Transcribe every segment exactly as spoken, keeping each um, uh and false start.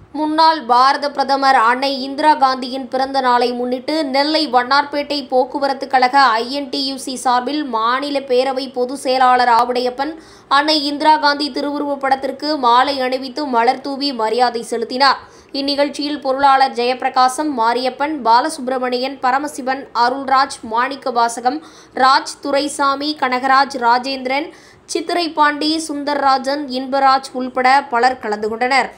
முன்னாள் பாரத பிரதமர் அன்னை இந்திரா காந்தியின் பிறந்த நாளை முன்னிட்டு நெல்லை வண்ணார்பேட்டை போக்குவரத்து கழக I N T U C சார்பில் மாநில பேரவை பொதுச் செயலாளர் ஆவுடையப்பன் அன்னை இந்திரா காந்தி திருவுருவப் படத்திற்கு மாலை அணிவித்து மலர் தூவி மரியாதை செலுத்தினார். இந்நிகழ்ச்சியில் பொருளாளர் ஜெயப்பிரகாசம், மாரியப்பன், பாலசுப்பிரமணியன், பரமசிவன், அருள்ராஜ், மாணிக்கவாசகம், ராஜ், துரைசாமி, கனகராஜ், ராஜேந்திரன், சித்திரைப்பாண்டி, சுந்தர்ராஜன், இன்பராஜ் உள்பட பலர் கலந்து கொண்டனர்.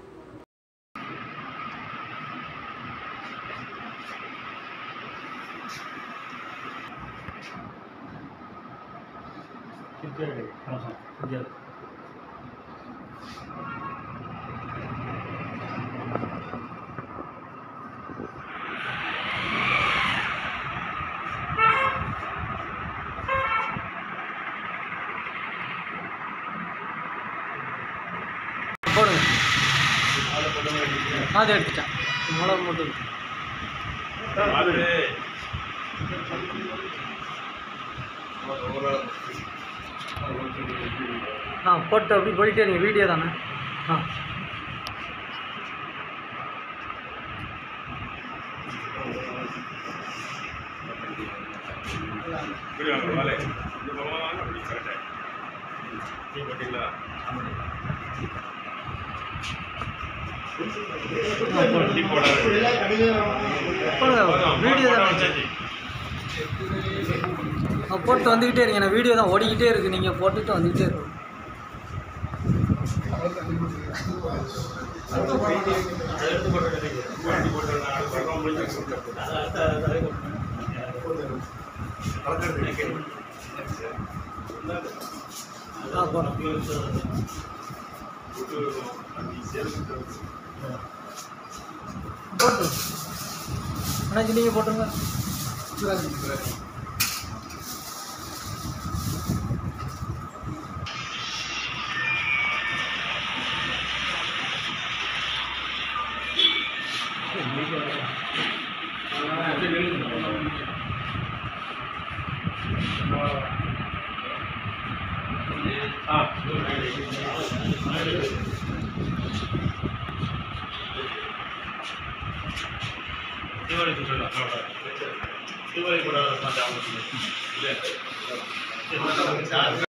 போடுங்க. அதை எடுத்துட்டேன். மிளகு மட்டும் ஆ போட்டு அப்படி போயிட்டே நீங்கள் வீடியோ தானே. ஆ வீடியோ தான் போட்டு வந்துக்கிட்டே இருங்க. நான் வீடியோ தான் ஓடிக்கிட்டே இருக்குது. நீங்கள் போட்டுட்டு வந்துக்கிட்டே இருக்கும். ஆ போகிறோம். போட்டு அண்ணாச்சி நீங்கள் போட்டுருங்க. दिवाली तो चला दिवाली को